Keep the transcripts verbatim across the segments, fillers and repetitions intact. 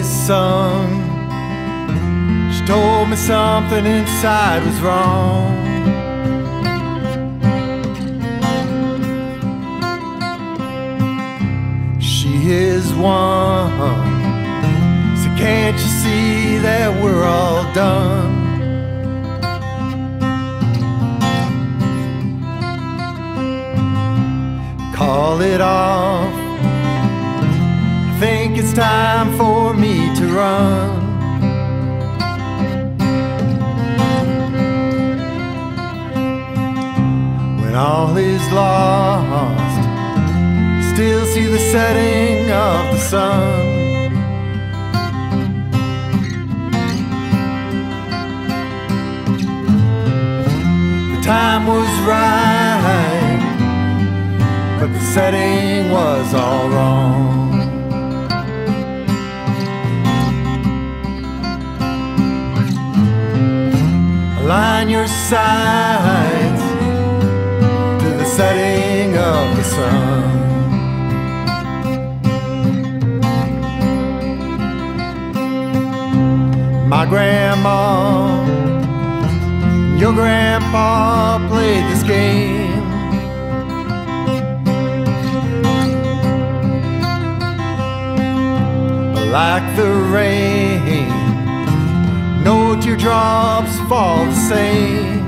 always sung. She told me something inside was wrong. She is one, so can't you see that we're all done? Call it off, I think it's time for me to run. When all is lost, still see the setting of the sun. The time was right, but the setting was all wrong. Align your sights to the setting of the sun. My grandma, your grandpa played this game. Like the rain, no teardrops fall the same.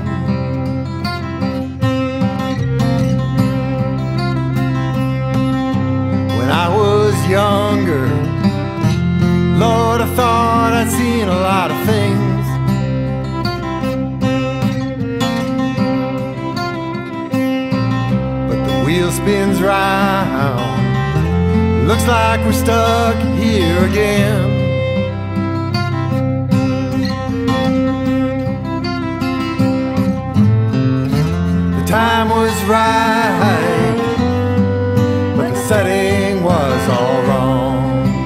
When I was younger, Lord, I thought I'd seen a lot of things. But the wheel spins round, looks like we're stuck here again. The time was right, but the setting was all wrong.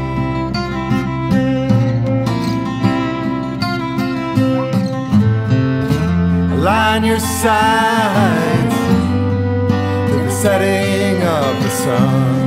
Align your sights to the setting of the sun.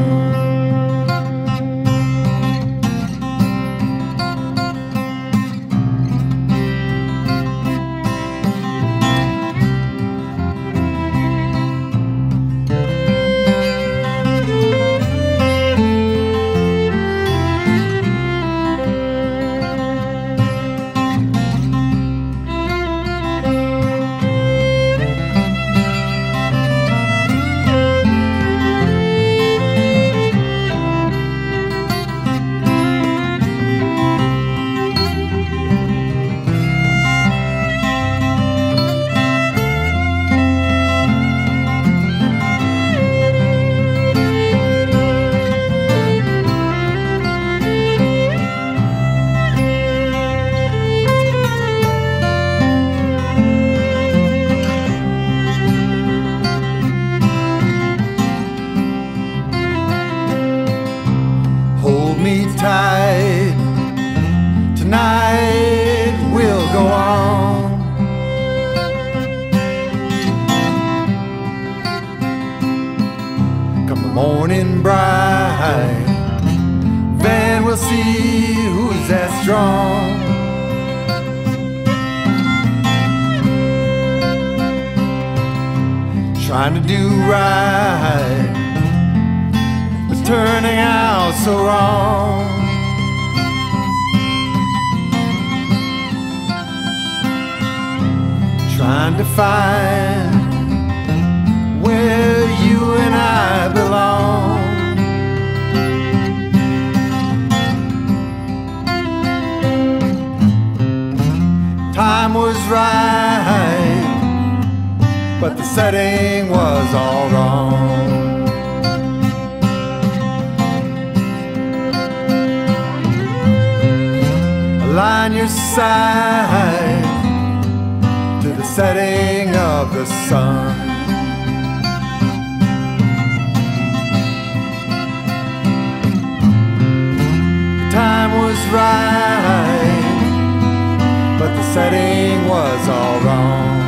Me tight, tonight will go on. Come the morning bright, then we'll see who's that strong. Trying to do right, turning out so wrong. Trying to find where you and I belong. Time was right, but the setting was all wrong. Align your sight to the setting of the sun. Time was right, but the setting was all wrong.